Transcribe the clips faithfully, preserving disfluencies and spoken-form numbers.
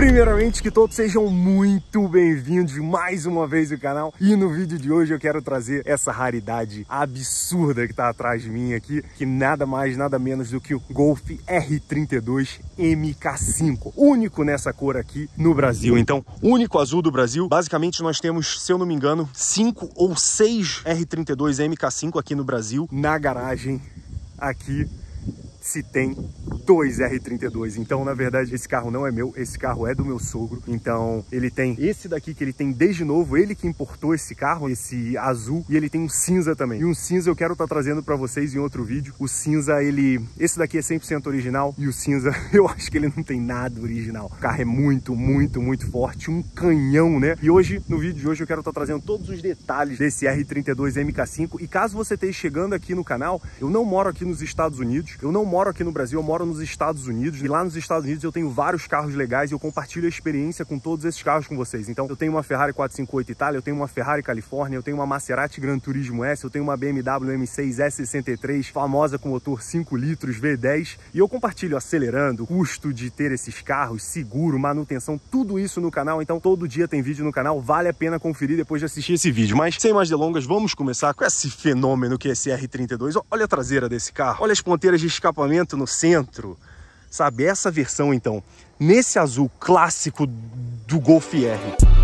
Primeiramente, que todos sejam muito bem-vindos mais uma vez ao canal. E no vídeo de hoje eu quero trazer essa raridade absurda que tá atrás de mim aqui, que nada mais, nada menos do que o Golf R trinta e dois M K cinco, único nessa cor aqui no Brasil. Então, único azul do Brasil. Basicamente nós temos, se eu não me engano, cinco ou seis R trinta e dois M K cinco aqui no Brasil. Na garagem aqui se tem dois R trinta e dois. Então, na verdade, esse carro não é meu, esse carro é do meu sogro. Então, ele tem esse daqui que ele tem desde novo, ele que importou esse carro, esse azul, e ele tem um cinza também. E um cinza eu quero estar tá trazendo para vocês em outro vídeo. O cinza, ele... Esse daqui é cem por cento original, e o cinza, eu acho que ele não tem nada original. O carro é muito, muito, muito forte, um canhão, né? E hoje, no vídeo de hoje, eu quero estar tá trazendo todos os detalhes desse R trinta e dois M K cinco. E caso você esteja chegando aqui no canal, eu não moro aqui nos Estados Unidos, eu não moro aqui no Brasil, eu moro nos Estados Unidos, e lá nos Estados Unidos eu tenho vários carros legais e eu compartilho a experiência com todos esses carros com vocês. Então eu tenho uma Ferrari quatrocentos e cinquenta e oito Itália, eu tenho uma Ferrari Califórnia, eu tenho uma Maserati Gran Turismo S, eu tenho uma B M W M seis S sessenta e três, famosa com motor cinco litros V dez, e eu compartilho acelerando, custo de ter esses carros, seguro, manutenção, tudo isso no canal. Então todo dia tem vídeo no canal, vale a pena conferir depois de assistir esse vídeo. Mas sem mais delongas, vamos começar com esse fenômeno que é esse R trinta e dois. Olha a traseira desse carro, olha as ponteiras de escapamento no centro, sabe? Essa versão, então, nesse azul clássico do Golf R.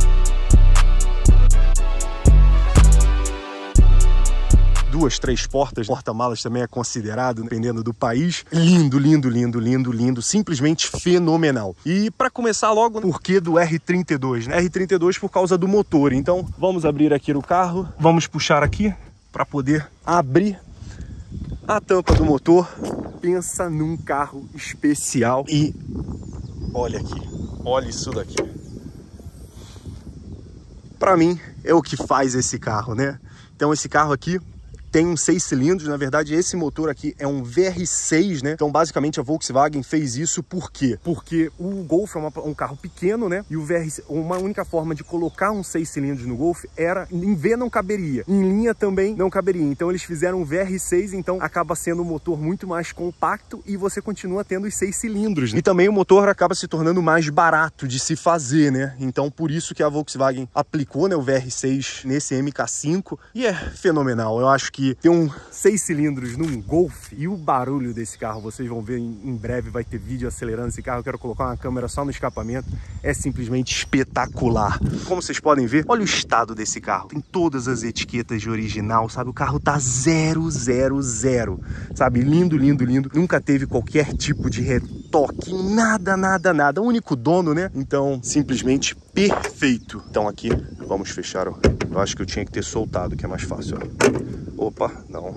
Duas, três portas, porta-malas também é considerado, dependendo do país. Lindo, lindo, lindo, lindo, lindo, simplesmente fenomenal. E para começar logo, por que do R trinta e dois, né? R trinta e dois por causa do motor. Então, vamos abrir aqui o carro, vamos puxar aqui para poder abrir a tampa do motor. Pensa num carro especial. E olha aqui, olha isso daqui. Para mim é o que faz esse carro, né? Então esse carro aqui tem uns seis cilindros, na verdade esse motor aqui é um V R seis, né? Então basicamente a Volkswagen fez isso por quê? Porque o Golf é uma, um carro pequeno, né? E o V R, uma única forma de colocar uns seis cilindros no Golf era, em V não caberia, em linha também não caberia. Então eles fizeram um V R seis, então acaba sendo um motor muito mais compacto e você continua tendo os seis cilindros, né? E também o motor acaba se tornando mais barato de se fazer, né? Então por isso que a Volkswagen aplicou, né, o V R seis nesse M K cinco, e é fenomenal. Eu acho que que tem um seis cilindros num Golf, e o barulho desse carro, vocês vão ver em, em breve, vai ter vídeo acelerando esse carro. Eu quero colocar uma câmera só no escapamento, é simplesmente espetacular. Como vocês podem ver, olha o estado desse carro, tem todas as etiquetas de original, sabe? O carro tá zero, zero, zero, sabe? Lindo, lindo, lindo, nunca teve qualquer tipo de retoque, nada, nada, nada, o único dono, né? Então, simplesmente perfeito. Então aqui, vamos fechar, ó. Eu acho que eu tinha que ter soltado, que é mais fácil, ó. Opa, não.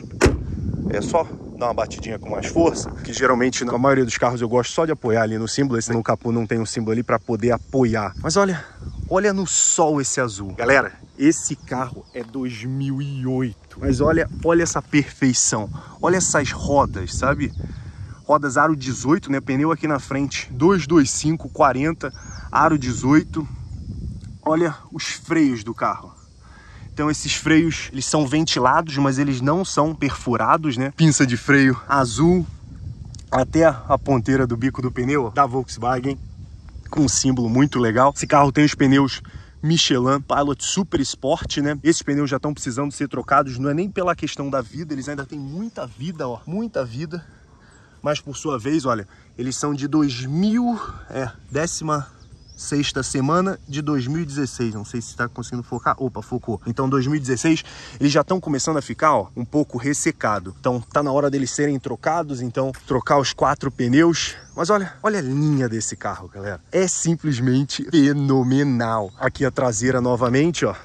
É só dar uma batidinha com mais força, que geralmente na maioria dos carros eu gosto só de apoiar ali no símbolo. Esse no capô não tem um símbolo ali para poder apoiar. Mas olha, olha no sol esse azul. Galera, esse carro é dois mil e oito. Mas olha, olha essa perfeição. Olha essas rodas, sabe? Rodas aro dezoito, né? Pneu aqui na frente duzentos e vinte e cinco, quarenta, aro dezoito. Olha os freios do carro. Então esses freios, eles são ventilados, mas eles não são perfurados, né? Pinça de freio azul, até a ponteira do bico do pneu da Volkswagen, com um símbolo muito legal. Esse carro tem os pneus Michelin Pilot Super Sport, né? Esses pneus já estão precisando ser trocados, não é nem pela questão da vida, eles ainda têm muita vida, ó, muita vida. Mas por sua vez, olha, eles são de dois mil, é, décima sexta semana de dois mil e dezesseis, não sei se está conseguindo focar. Opa, focou. Então dois mil e dezesseis, eles já estão começando a ficar, ó, um pouco ressecado. Então tá na hora deles serem trocados, então trocar os quatro pneus. Mas olha, olha a linha desse carro, galera. É simplesmente fenomenal. Aqui a traseira novamente, ó.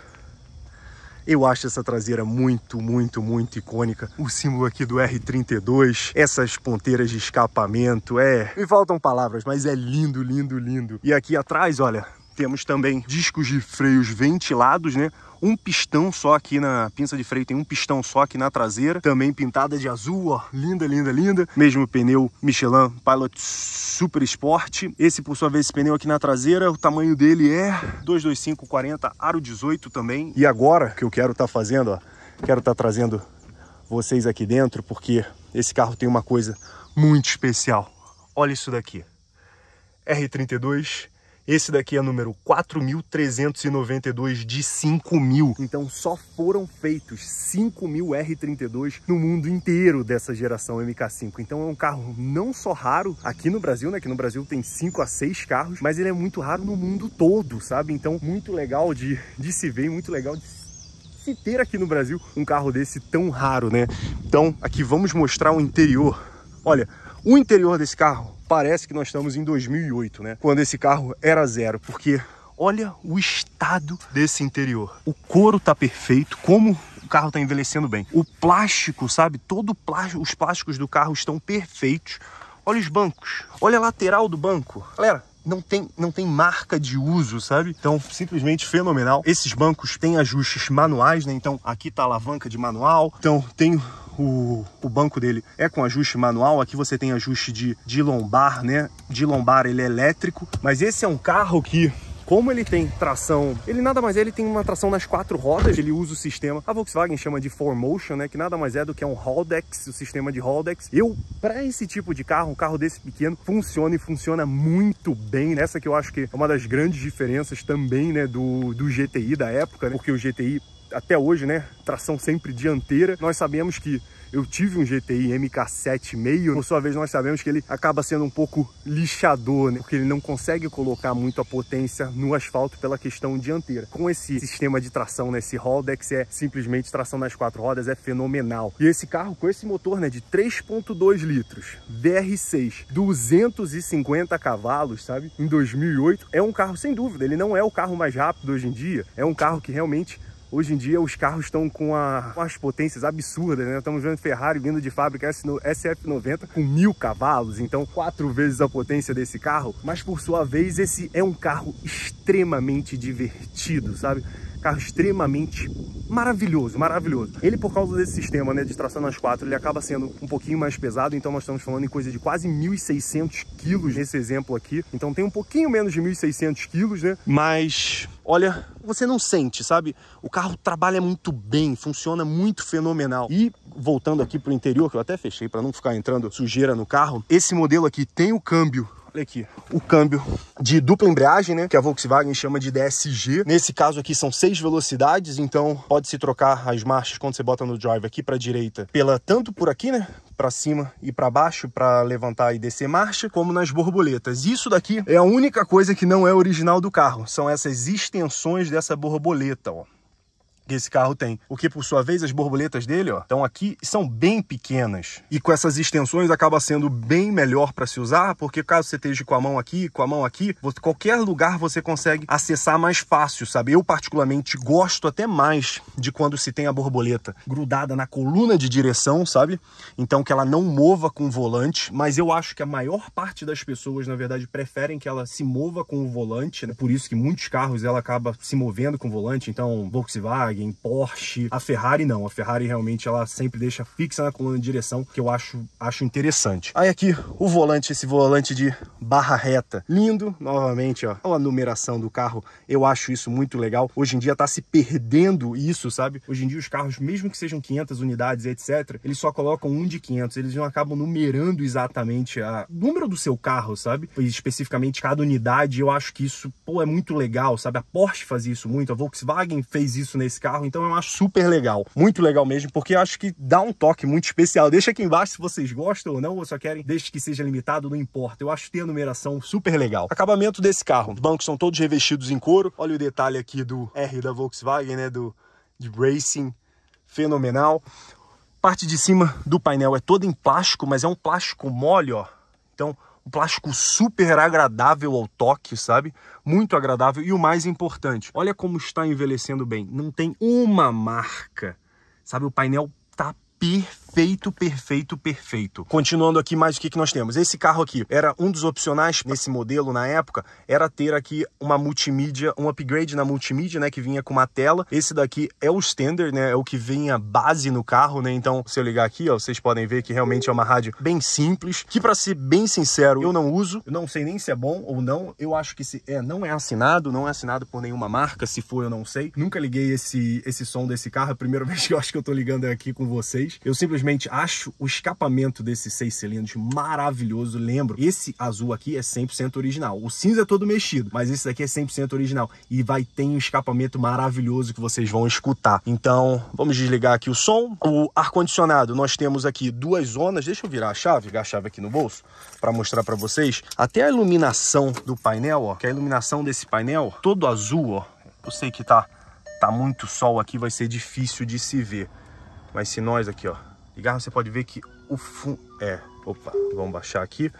Eu acho essa traseira muito, muito, muito icônica. O símbolo aqui do R trinta e dois, essas ponteiras de escapamento, é... Me faltam palavras, mas é lindo, lindo, lindo. E aqui atrás, olha, temos também discos de freios ventilados, né? Um pistão só aqui na pinça de freio, tem um pistão só aqui na traseira, também pintada de azul, ó, linda, linda, linda. Mesmo pneu Michelin Pilot Super Sport. Esse, por sua vez, esse pneu aqui na traseira, o tamanho dele é duzentos e vinte e cinco, quarenta, aro dezoito também. E agora, que eu quero estar tá fazendo, ó, quero estar tá trazendo vocês aqui dentro, porque esse carro tem uma coisa muito especial. Olha isso daqui. R trinta e dois Esse daqui é número quatro mil trezentos e noventa e dois de cinco mil. Então só foram feitos cinco mil R trinta e dois no mundo inteiro dessa geração M K cinco. Então é um carro não só raro aqui no Brasil, né? Que no Brasil tem cinco a seis carros, mas ele é muito raro no mundo todo, sabe? Então muito legal de, de se ver, muito legal de se ter aqui no Brasil um carro desse tão raro, né? Então aqui vamos mostrar o interior. Olha, o interior desse carro parece que nós estamos em dois mil e oito, né? Quando esse carro era zero, porque olha o estado desse interior. O couro tá perfeito, como o carro tá envelhecendo bem. O plástico, sabe? Todo o plástico, os plásticos do carro estão perfeitos. Olha os bancos, olha a lateral do banco. Galera, não tem, não tem marca de uso, sabe? Então, simplesmente fenomenal. Esses bancos têm ajustes manuais, né? Então, aqui tá a alavanca de manual. Então, tem o, o banco dele é com ajuste manual. Aqui você tem ajuste de, de lombar, né? De lombar ele é elétrico. Mas esse é um carro que, como ele tem tração, ele nada mais é, ele tem uma tração nas quatro rodas, ele usa o sistema, a Volkswagen chama de four motion, né, que nada mais é do que um Haldex, o sistema de Haldex. Eu, para esse tipo de carro, um carro desse pequeno, funciona e funciona muito bem, nessa que eu acho que é uma das grandes diferenças também, né, do, do G T I da época, né, porque o G T I, até hoje, né, tração sempre dianteira. Nós sabemos que eu tive um G T I M K sete meio, por sua vez nós sabemos que ele acaba sendo um pouco lixador, né? Porque ele não consegue colocar muito a potência no asfalto pela questão dianteira. Com esse sistema de tração, né, esse Haldex é simplesmente tração nas quatro rodas, é fenomenal. E esse carro com esse motor, né, de três ponto dois litros, V R seis, duzentos e cinquenta cavalos, sabe? Em dois mil e oito, é um carro sem dúvida, ele não é o carro mais rápido hoje em dia, é um carro que realmente... Hoje em dia os carros estão com, a, com as potências absurdas, né? Estamos vendo Ferrari vindo de fábrica S F noventa com mil cavalos, então quatro vezes a potência desse carro. Mas por sua vez esse é um carro extremamente divertido, sabe? Carro extremamente maravilhoso, maravilhoso. Ele, por causa desse sistema, né, de tração nas quatro, ele acaba sendo um pouquinho mais pesado, então nós estamos falando em coisa de quase mil e seiscentos quilos nesse exemplo aqui. Então tem um pouquinho menos de mil e seiscentos quilos, né? Mas, olha, você não sente, sabe? O carro trabalha muito bem, funciona muito fenomenal. E, voltando aqui pro interior, que eu até fechei para não ficar entrando sujeira no carro, esse modelo aqui tem o câmbio. Olha aqui, o câmbio de dupla embreagem, né, que a Volkswagen chama de D S G. Nesse caso aqui são seis velocidades, então pode-se trocar as marchas quando você bota no drive aqui para a direita, pela tanto por aqui, né, para cima e para baixo, para levantar e descer marcha, como nas borboletas. Isso daqui é a única coisa que não é original do carro, são essas extensões dessa borboleta, ó, que esse carro tem. Porque, por sua vez, as borboletas dele, ó, estão aqui, são bem pequenas. E com essas extensões acaba sendo bem melhor para se usar, porque caso você esteja com a mão aqui, com a mão aqui, você, qualquer lugar você consegue acessar mais fácil, sabe? Eu, particularmente, gosto até mais de quando se tem a borboleta grudada na coluna de direção, sabe? Então, que ela não mova com o volante, mas eu acho que a maior parte das pessoas, na verdade, preferem que ela se mova com o volante, né? Por isso que muitos carros ela acaba se movendo com o volante, então, Volkswagen, Porsche, a Ferrari não, a Ferrari realmente ela sempre deixa fixa na coluna de direção, que eu acho, acho interessante. Aí aqui o volante, esse volante de barra reta, lindo, novamente, ó, a numeração do carro, eu acho isso muito legal. Hoje em dia tá se perdendo isso, sabe? Hoje em dia os carros, mesmo que sejam quinhentas unidades, etcétera, eles só colocam um de quinhentos, eles não acabam numerando exatamente a, o número do seu carro, sabe? E especificamente cada unidade, eu acho que isso, pô, é muito legal, sabe? A Porsche fazia isso muito, a Volkswagen fez isso nesse carro, então eu acho super legal, muito legal mesmo, porque eu acho que dá um toque muito especial. Deixa aqui embaixo se vocês gostam ou não, ou só querem, desde que seja limitado, não importa. Eu acho que tem a numeração super legal. Acabamento desse carro, os bancos são todos revestidos em couro, olha o detalhe aqui do R da Volkswagen, né, do de Racing, fenomenal. Parte de cima do painel é toda em plástico, mas é um plástico mole, ó, então um plástico super agradável ao toque, sabe? Muito agradável. E o mais importante, olha como está envelhecendo bem. Não tem uma marca, sabe? O painel tá perfeito, perfeito, perfeito. Continuando aqui, mais o que que nós temos? Esse carro aqui era um dos opcionais nesse modelo na época, era ter aqui uma multimídia, um upgrade na multimídia, né, que vinha com uma tela. Esse daqui é o standard, né, é o que vinha base no carro, né? Então, se eu ligar aqui, ó, vocês podem ver que realmente é uma rádio bem simples, que para ser bem sincero, eu não uso, eu não sei nem se é bom ou não. Eu acho que se é, não é assinado, não é assinado por nenhuma marca, se for eu não sei. Nunca liguei esse esse som desse carro, é a primeira vez que eu acho que eu tô ligando aqui com vocês. vocês. Eu simplesmente acho o escapamento desses seis cilindros maravilhoso. Lembro, esse azul aqui é cem por cento original. O cinza é todo mexido, mas esse daqui é cem por cento original. E vai ter um escapamento maravilhoso que vocês vão escutar. Então, vamos desligar aqui o som. O ar-condicionado, nós temos aqui duas zonas. Deixa eu virar a chave, ligar a chave aqui no bolso, para mostrar para vocês. Até a iluminação do painel, ó, que a iluminação desse painel, todo azul, ó. Eu sei que tá, tá muito sol aqui, vai ser difícil de se ver. Mas se nós aqui, ó, ligar, você pode ver que o fundo... É, opa, vamos baixar aqui.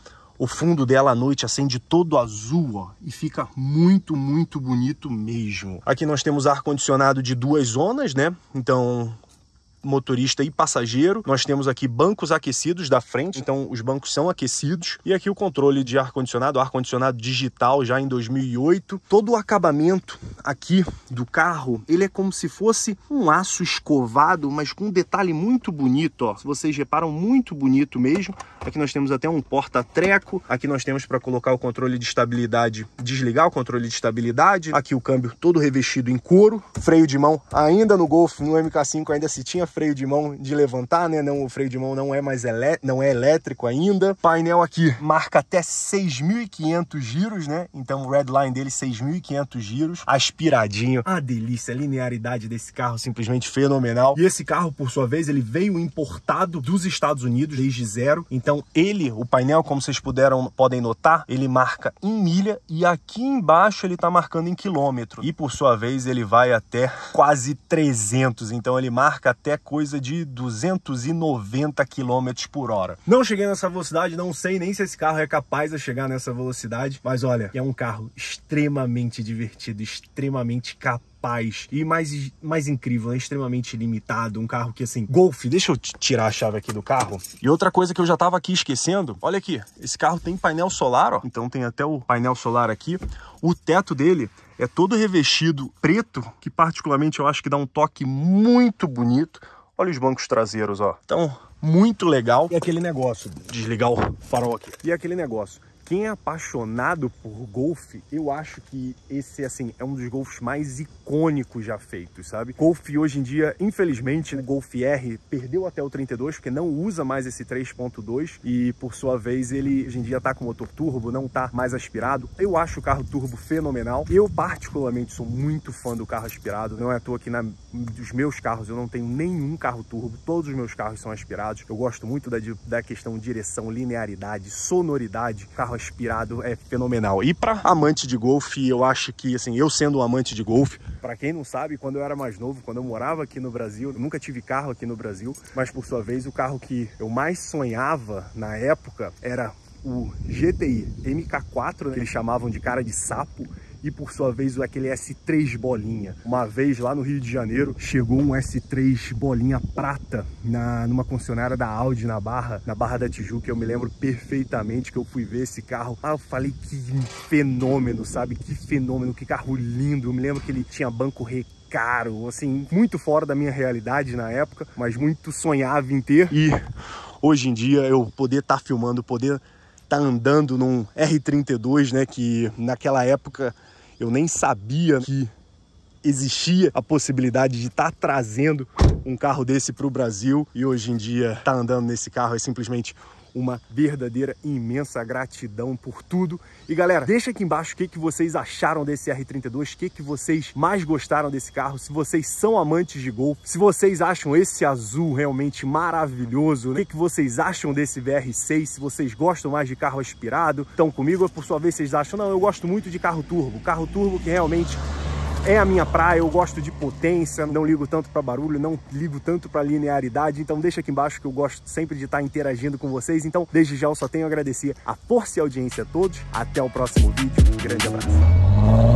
O fundo dela à noite acende todo azul, ó, e fica muito, muito bonito mesmo. Aqui nós temos ar-condicionado de duas zonas, né? Então, motorista e passageiro. Nós temos aqui bancos aquecidos da frente, então os bancos são aquecidos. E aqui o controle de ar-condicionado, ar-condicionado digital já em dois mil e oito. Todo o acabamento aqui do carro, ele é como se fosse um aço escovado, mas com um detalhe muito bonito, ó. Se vocês reparam, muito bonito mesmo. Aqui nós temos até um porta-treco. Aqui nós temos para colocar o controle de estabilidade, desligar o controle de estabilidade. Aqui o câmbio todo revestido em couro. Freio de mão ainda no Golf, no M K cinco ainda se tinha freio de mão de levantar, né? Não, o freio de mão não é mais elé não é elétrico ainda. Painel aqui marca até seis mil e quinhentos giros, né? Então o redline dele seis mil e quinhentos giros, aspiradinho. A delícia, a linearidade desse carro simplesmente fenomenal. E esse carro, por sua vez, ele veio importado dos Estados Unidos desde zero. Então ele, o painel, como vocês puderam, podem notar, ele marca em milha e aqui embaixo ele tá marcando em quilômetro. E por sua vez ele vai até quase trezentos. Então ele marca até coisa de duzentos e noventa quilômetros por hora. Não cheguei nessa velocidade, não sei nem se esse carro é capaz de chegar nessa velocidade, mas olha, é um carro extremamente divertido, extremamente capaz e mais, mais incrível, né? Extremamente limitado, um carro que assim, Golf, deixa eu tirar a chave aqui do carro. E outra coisa que eu já tava aqui esquecendo, olha aqui, esse carro tem painel solar, ó, então tem até o painel solar aqui. O teto dele é todo revestido preto, que particularmente eu acho que dá um toque muito bonito. Olha os bancos traseiros, ó. Então, muito legal. E aquele negócio, desligar o farol aqui. E aquele negócio, quem é apaixonado por Golf, eu acho que esse, assim, é um dos Golfs mais icônicos já feitos, sabe? Golf hoje em dia, infelizmente, o Golf R perdeu até o trinta e dois, porque não usa mais esse três ponto dois e, por sua vez, ele hoje em dia tá com motor turbo, não tá mais aspirado. Eu acho o carro turbo fenomenal. Eu, particularmente, sou muito fã do carro aspirado. Não é à toa que na, dos meus carros eu não tenho nenhum carro turbo. Todos os meus carros são aspirados. Eu gosto muito da, da questão direção, linearidade, sonoridade. Carro aspirado é fenomenal. E para amante de Golf, eu acho que, assim, eu sendo um amante de Golf, para quem não sabe, quando eu era mais novo, quando eu morava aqui no Brasil, eu nunca tive carro aqui no Brasil, mas por sua vez o carro que eu mais sonhava na época era o G T I M K quatro, né, que eles chamavam de cara de sapo. E por sua vez aquele S três bolinha. Uma vez lá no Rio de Janeiro chegou um S três bolinha prata na, numa concessionária da Audi na Barra, na Barra da Tijuca. Eu me lembro perfeitamente que eu fui ver esse carro. Ah, eu falei que fenômeno, sabe? Que fenômeno, que carro lindo. Eu me lembro que ele tinha banco recaro, assim, muito fora da minha realidade na época, mas muito sonhava em ter. E hoje em dia eu poder estar tá filmando, poder tá andando num R trinta e dois, né, que naquela época eu nem sabia que existia a possibilidade de estar tá trazendo um carro desse para o Brasil, e hoje em dia tá andando nesse carro é simplesmente uma verdadeira imensa gratidão por tudo. E galera, deixa aqui embaixo o que, que vocês acharam desse R trinta e dois, o que, que vocês mais gostaram desse carro, se vocês são amantes de Golf, se vocês acham esse azul realmente maravilhoso, né? O que, que vocês acham desse V R seis, se vocês gostam mais de carro aspirado. Então comigo, por sua vez, vocês acham, não, eu gosto muito de carro turbo, carro turbo que realmente é a minha praia, eu gosto de potência, não ligo tanto para barulho, não ligo tanto para linearidade, então deixa aqui embaixo que eu gosto sempre de estar interagindo com vocês. Então, desde já eu só tenho a agradecer a força e a audiência a todos. Até o próximo vídeo, um grande abraço.